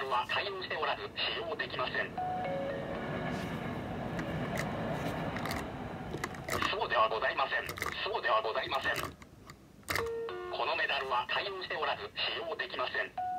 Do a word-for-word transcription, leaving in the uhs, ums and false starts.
ルは対応しておらず使用できません。そうではございません。そうではございません。このメダルは対応しておらず使用できません。